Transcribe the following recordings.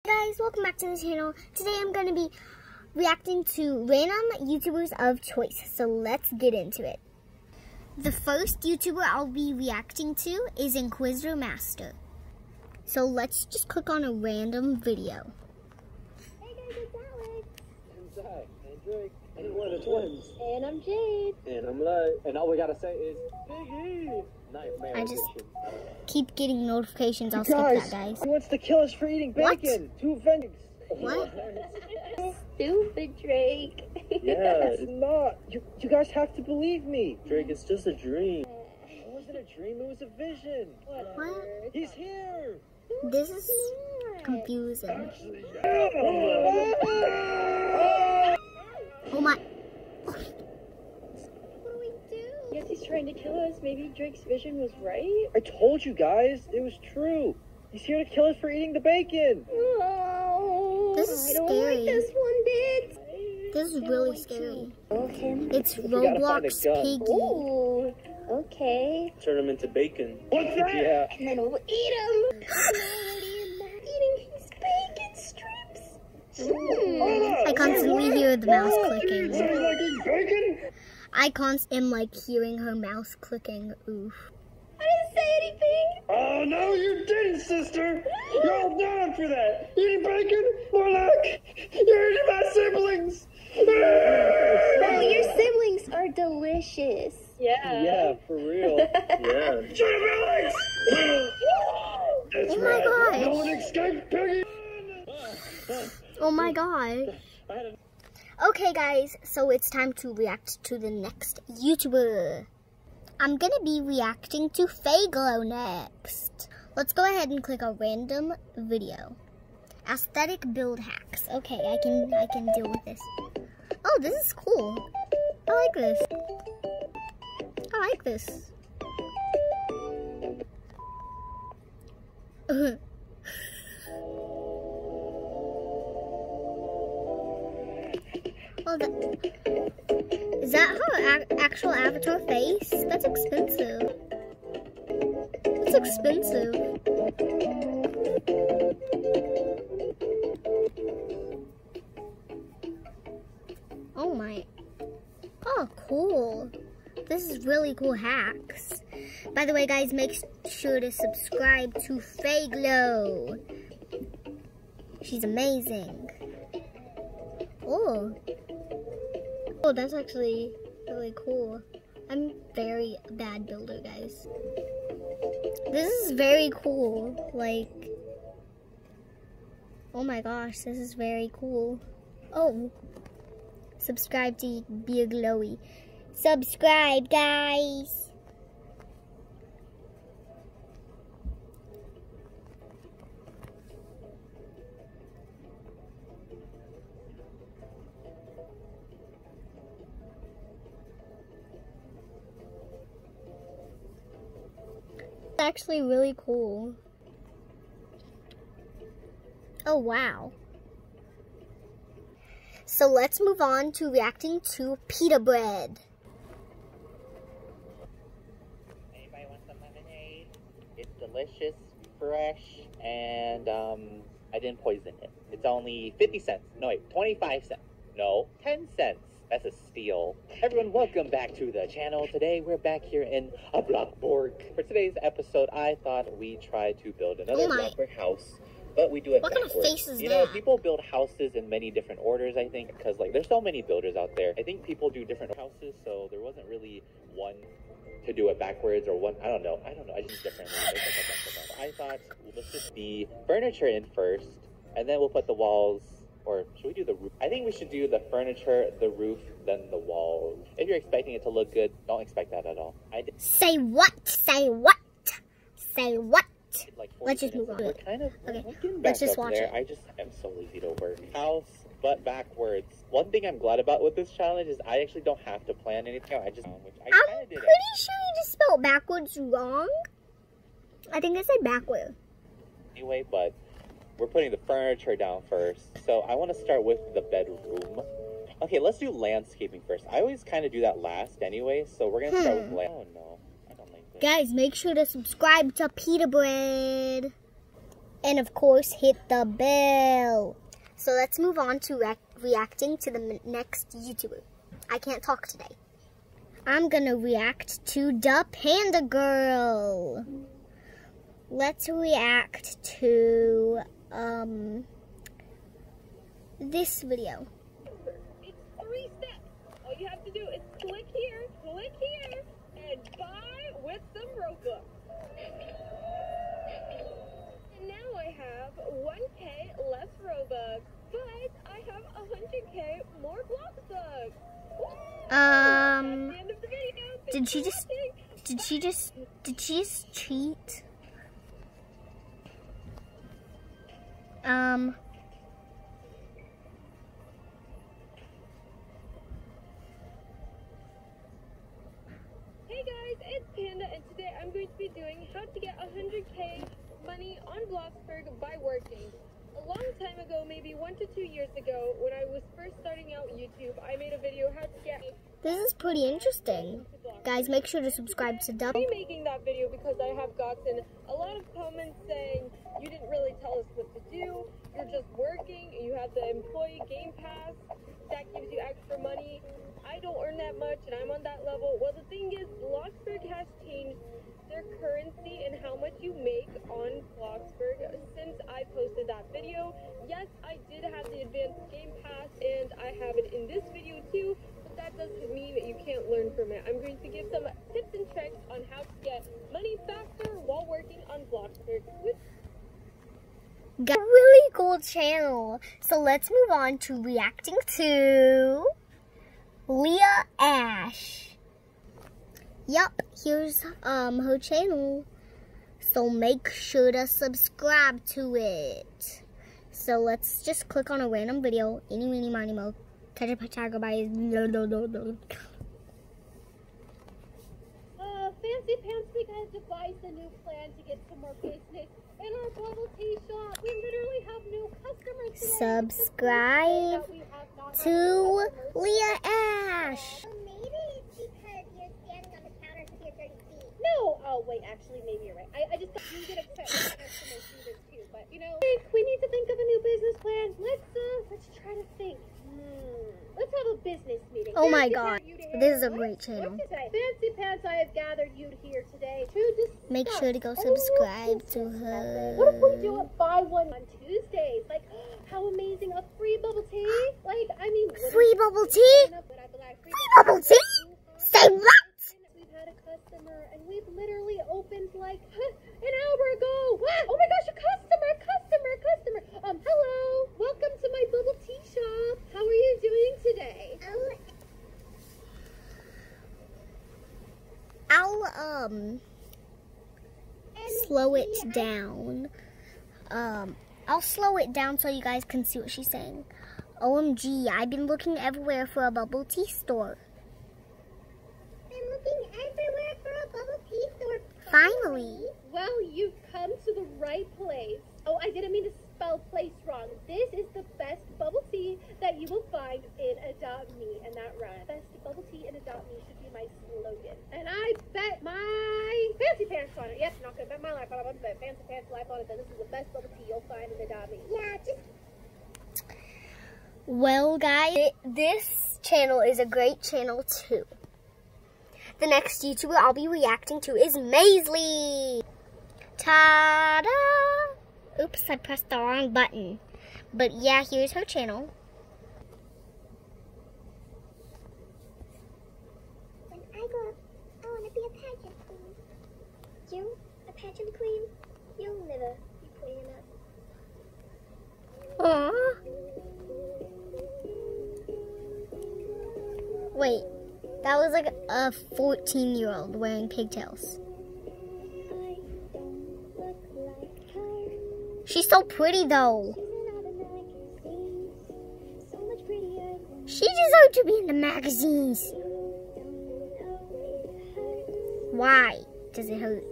guys, welcome back to the channel. Today I'm going to be reacting to random YouTubers of choice. So let's get into it. The first YouTuber I'll be reacting to is Inquisitor Master. So let's just click on a random video. Hey guys, it's Alex. And Zach, and Drake, and one of the twins. And I'm Jade. And I'm Light. And all we gotta say is Biggie. Nightmare I just edition. keep getting notifications. I'll skip that, guys. He wants to kill us for eating bacon. What? 2 offendings. What? Stupid Drake. Yeah, it's not. You guys have to believe me. Drake, it's just a dream. It wasn't a dream, it was a vision. What? He's here. This is confusing. Oh my. I guess he's trying to kill us. Maybe Drake's vision was right. I told you guys, it was true. He's here to kill us for eating the bacon. Oh, This is I don't scary. like this one bit. This is really scary. Okay. It's We gotta find a Roblox gun. Piggy. Ooh, okay. Turn him into bacon. What's that? Yeah. And then we'll eat him. Eating his bacon strips. I constantly hear the mouse clicking. Like bacon? I am like hearing her mouse clicking. Oof. I didn't say anything. Oh, no, you didn't, sister. You're all down for that. Eating bacon? More like you're eating my siblings. Oh, your siblings are delicious. Yeah. Yeah, for real. Yeah. Siblings! That's Oh my gosh. No one escaped Piggy. Oh my god. Okay guys, so it's time to react to the next YouTuber. I'm gonna be reacting to Fayglow next. Let's go ahead and click a random video. Aesthetic build hacks. Okay, I can deal with this. Oh, this is cool. I like this. I like this. Oh, is that her actual avatar face? That's expensive. That's expensive. Oh my. Oh, cool. This is really cool hacks. By the way, guys, make sure to subscribe to Fayglow. She's amazing. Oh. Oh, that's actually really cool. I'm very bad builder, guys. This is very cool. Like, oh my gosh, this is very cool. Oh, subscribe to Be a Glowy. Subscribe, guys. Actually really cool. Oh wow. So let's move on to reacting to pita bread. Anybody want some lemonade? It's delicious, fresh, and I didn't poison it. It's only 50 cents. No wait, 25 cents. No, 10 cents. That's a steal. Everyone, welcome back to the channel. Today, we're back here in a Blockborg. For today's episode, I thought we'd try to build another Blockborg house, but we do it backwards. What kind of face is You know, that? people build houses in many different orders, I think, because, like, there's so many builders out there. I think people do different houses, so there wasn't really one to do it backwards or one, I don't know. I just differently. I thought, let's just be furniture in first, and then we'll put the walls. Or should we do the roof? I think we should do the furniture, the roof, then the walls. If you're expecting it to look good, don't expect that at all. Say what? Say what? Say what? Like Let's just move on. We're kind of Okay, getting let's back just up watch there. it. I just am so lazy to work. House, but backwards. One thing I'm glad about with this challenge is I actually don't have to plan anything out. I just, which I I'm kind of did. pretty sure you just spelled backwards wrong. I think I said backward. Anyway, but we're putting the furniture down first. So I want to start with the bedroom. Okay, let's do landscaping first. I always kind of do that last anyway, so we're going to start with land. Oh no, I don't like this. Guys, make sure to subscribe to Pita Bread. And of course, hit the bell. So let's move on to reacting to the next YouTuber. I can't talk today. I'm gonna react to the Panda Girl. Let's react to this video. It's 3 steps. All you have to do is click here, and buy with some Robux. And now I have 1K less Robux, but I have 100K more Bloxbucks. That's the end of the video. Did she just cheat? Hey guys, it's Panda, and today I'm going to be doing how to get 100K money on Bloxburg by working. A long time ago, maybe 1 to 2 years ago, when I was first starting out YouTube, I made a video how to get... This is pretty interesting. Guys, make sure to subscribe to Double. I'm making that video because I have gotten a lot of comments saying, you didn't really tell us what to do, you're just working, you have the employee game pass, that gives you extra money. I don't earn that much and I'm on that level. Well, the thing is, Bloxburg has changed their currency and how much you make on Bloxburg since I posted that video. Yes, I did have the advanced game pass and I have it in this video too, but that doesn't mean that you can't learn from it. I'm going to give some tips and tricks on how to get money faster while working on Bloxburg. Got a really cool channel. So let's move on to reacting to Leah Ash. Yup, here's her channel. So make sure to subscribe to it. So let's just click on a random video. Eeny, meeny, miny, mo. Catch a tiger by his... Fancy Pants, we guys devised a new plan to get some more business in our bubble tea shop. We literally have new customers today. Subscribe to Leah Ash. Maybe it's because you're standing on the counter to get 30 feet. No! Oh, wait, actually, maybe you're right. I just you get upset when I ask for my students too, but, you know, we need to think of a new business plan. Let's try to think. Let's have a business meeting. Oh my god, this is a great channel. Fancy Pants, I have gathered you here today to discuss. Make sure to go subscribe to her. What if we do a buy one on Tuesdays? Like, how amazing, a free bubble tea? Like, I mean, free bubble tea? Free bubble tea? Say what? We've had a customer, and we've literally opened like an hour ago. Oh my gosh, a customer! Hello, welcome to my bubble tea shop. How are you doing today? I'll slow it down. I'll slow it down so you guys can see what she's saying. OMG, I've been looking everywhere for a bubble tea store. Been looking everywhere for a bubble tea store. Finally. Well, you've come to the right place. Oh, I didn't mean to spell place wrong. This is the best bubble tea that you will find in Adopt Me, and that rhymes. Best bubble tea in Adopt Me should be my slogan. And I bet my Fancy Pants on it. Yep, not gonna bet my life on it, but Fancy Pants life on it. Then this is the best bubble tea you'll find in Adopt Me. Yeah, just... Well, guys, this channel is a great channel too. The next YouTuber I'll be reacting to is Maisley. Ta-da! Oops, I pressed the wrong button. But yeah, here's her channel. When I grow up, I want to be a pageant queen. You? A pageant queen? You'll never be pretty enough. Aww. Wait, that was like a 14-year-old wearing pigtails. She's so pretty though. She deserved to be in the magazines. Why? Does it hurt?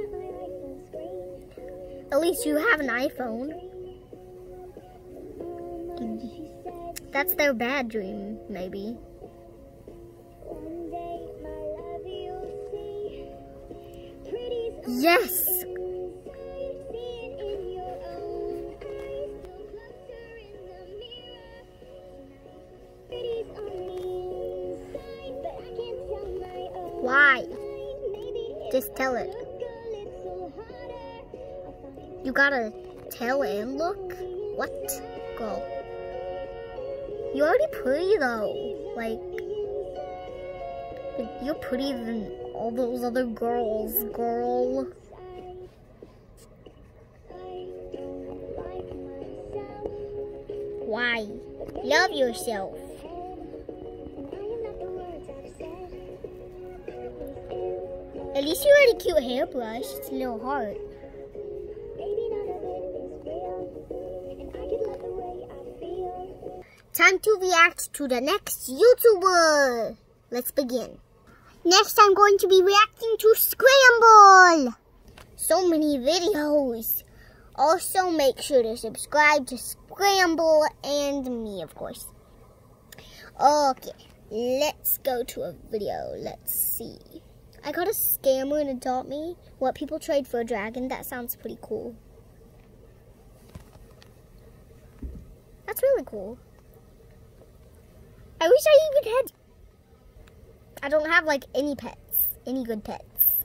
At least you have an iPhone. That's their bad dream, maybe. Yes! Why? Just tell it. You gotta tell and look? What? Girl. You're already pretty though. Like, you're prettier than all those other girls, girl. Why? Love yourself. At least you had a cute hairbrush. It's a little heart. Time to react to the next YouTuber. Let's begin. Next, I'm going to be reacting to Scramble. So many videos. Also, make sure to subscribe to Scramble and me, of course. Okay, let's go to a video. Let's see. I got a scammer and Adopt Me. What people trade for a dragon. That sounds pretty cool. That's really cool. I wish I even had... I don't have like any pets. Any good pets.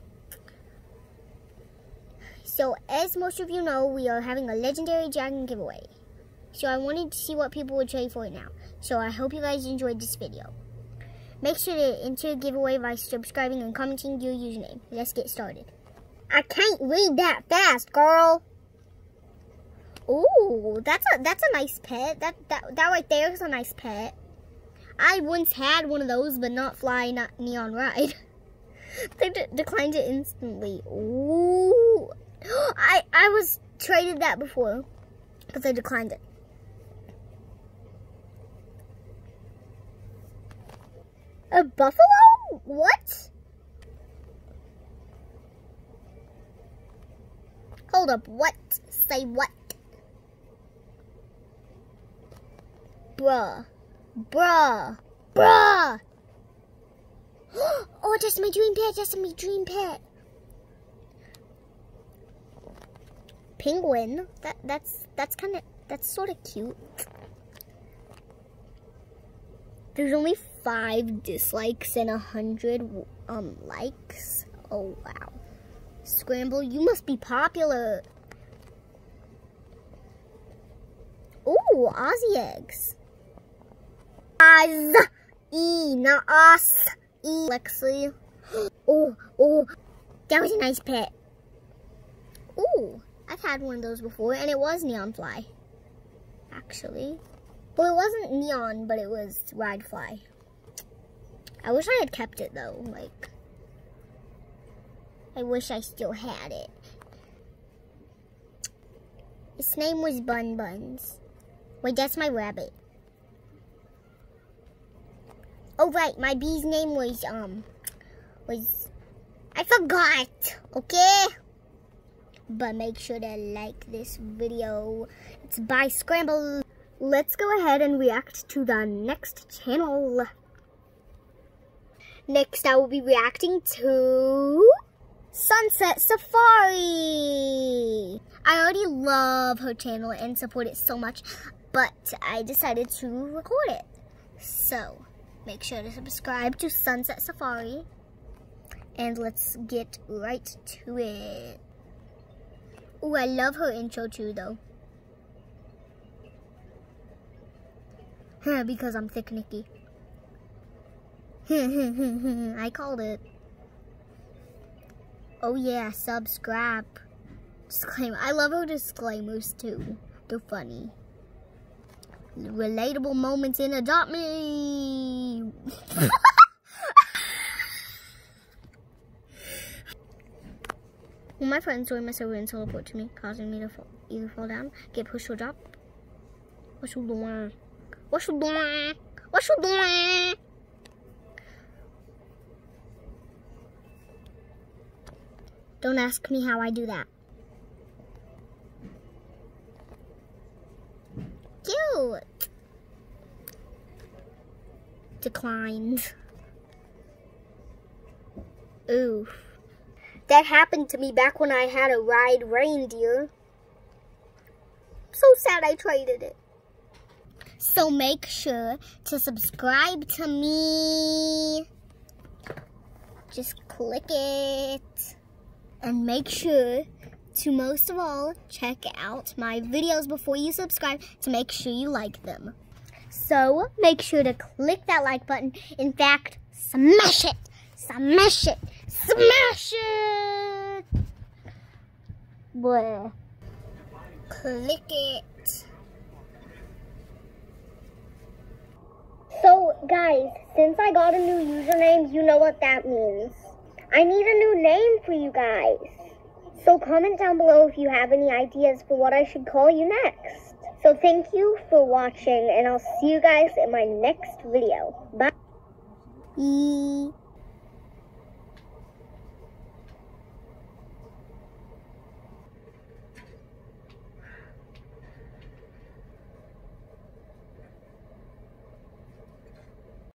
So, as most of you know, we are having a legendary dragon giveaway. So, I wanted to see what people would trade for it now. So, I hope you guys enjoyed this video. Make sure to enter the giveaway by subscribing and commenting your username. Let's get started. I can't read that fast, girl. Ooh, that's a nice pet. That right there is a nice pet. I once had one of those, but not Fly, not Neon Ride. They declined it instantly. Ooh. I was traded that before, because I declined it. A buffalo? What? Hold up, what? Say what? Bruh. Bruh. Bruh. Oh, that's my dream pet. That's my dream pet. Penguin. That's sort of cute. There's only 5 dislikes and 100 likes. Oh wow. Scramble, you must be popular. Ooh, Aussie eggs. Not us. Lexi. Oh, that was a nice pet. Ooh, I've had one of those before, and it was Neon Fly, actually. Well, it wasn't neon, but it was Ride Fly. I wish I had kept it, though. Like, I wish I still had it. Its name was Bun Buns. Wait, that's my rabbit. Oh, right, my bee's name was, I forgot, okay? But make sure to like this video. It's by Scramble. Let's go ahead and react to the next channel. Next, I will be reacting to Sunset Safari. I already love her channel and support it so much, but I decided to record it. So, make sure to subscribe to Sunset Safari. And let's get right to it. Ooh, I love her intro too, though. Because I'm Thick Nikki. I called it. Oh yeah, subscribe. Disclaimer. I love her disclaimers too. They're funny. Relatable moments in Adopt Me. When my friends join my server and teleport to me, causing me to either fall down, get pushed or drop. What you doing? What you doing? What you doing? Don't ask me how I do that. Cute. Declined. Oof. That happened to me back when I had a ride reindeer. So sad I traded it. So make sure to subscribe to me. just click it. And make sure to, most of all, check out my videos before you subscribe to make sure you like them. So make sure to click that like button. In fact, smash it, smash it, smash it. Blah. Click it. So guys, since I got a new username, you know what that means. I need a new name for you guys. So comment down below if you have any ideas for what I should call you next. So thank you for watching, and I'll see you guys in my next video. Bye.